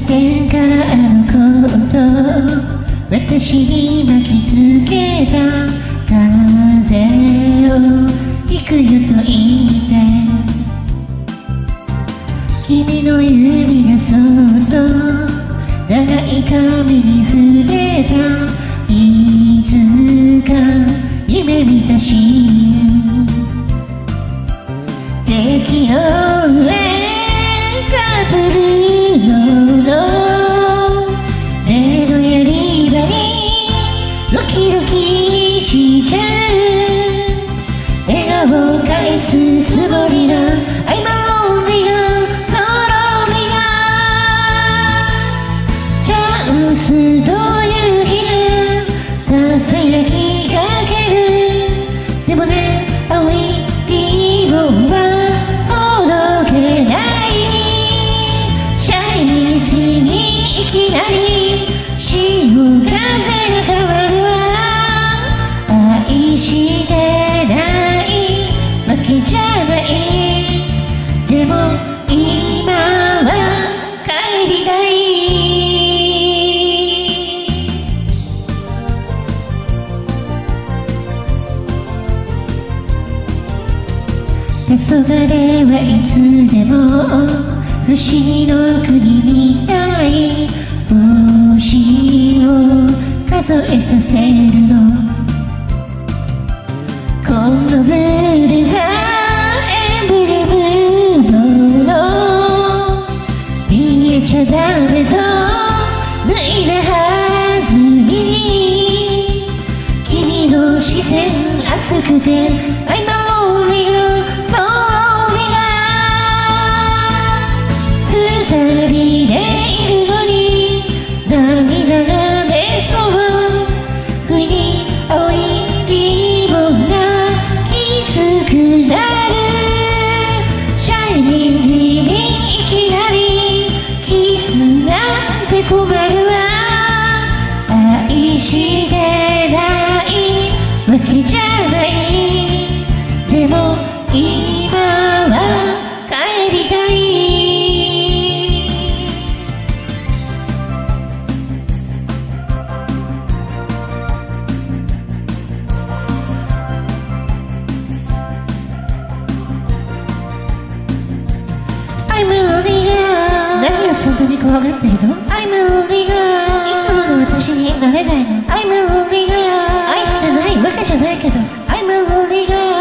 線からあのこと私に巻きつけた風を引くよと言って君の指がそっと長い髪に触れたいつか夢見たシーン敵を上かぶるの目のやり場にドキドキしちゃう笑顔を返すつもりだI'm lonely girl so lonely girl チャンスという日がささやきかけるでもね青いリボンはほどけないシャイニーズにいきなり潮風が変わるわ愛してないわけじゃないでも今は帰りたい黄昏はいつでも不思議の国みたい星を数えさせるのこのブレザーエンブレムの見えちゃダメと脱いだはずに君の視線熱くてI'm lonely girl so lonely girl 二人でいるのに涙が出そう不意に青いリボンがきつくなるシャイニングにいきなりキスなんて困るわ愛してないわけじゃないでも今は帰りたいI'm lonely girl 何をそんなに怖がってるの I'm lonely girl いつもの私になれないの I'm lonely girl 愛してないわけじゃないけどI'm lonely girl